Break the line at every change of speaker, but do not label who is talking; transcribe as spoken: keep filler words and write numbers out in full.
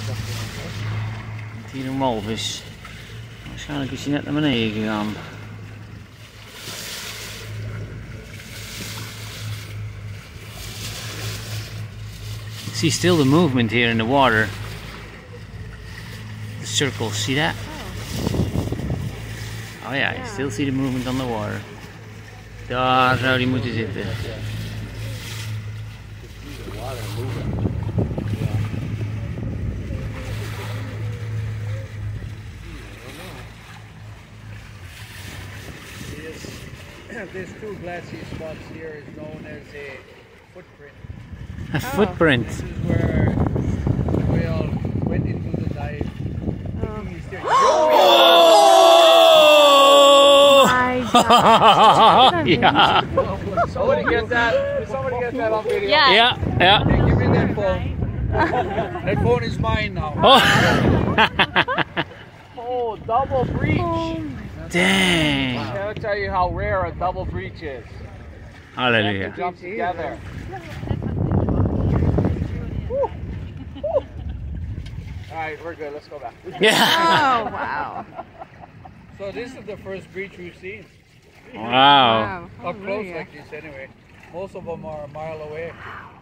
Hier een walvis. Waarschijnlijk is hij net naar beneden gegaan. See still the movement here in the water. The circles, see that? Oh yeah, you still see the movement on the water. Daar zou die moeten zitten.
There's two glassy spots here is known as a footprint.
A footprint.
This is where the whale went into the dive.
Oh! Yeah.
Somebody get that. Somebody get that on video.
Yeah. Yeah. Yeah.
Hey, give me that phone. That phone is mine now.
Oh,
Oh, double breach. Oh,
dang.
I'll tell you how rare a double breach is.
Hallelujah.
They jump together. Alright, we're good. Let's go back.
Yeah.
Oh, wow.
So this is the first breach we've seen.
Wow.
Up close like this anyway. Most of them are a mile away.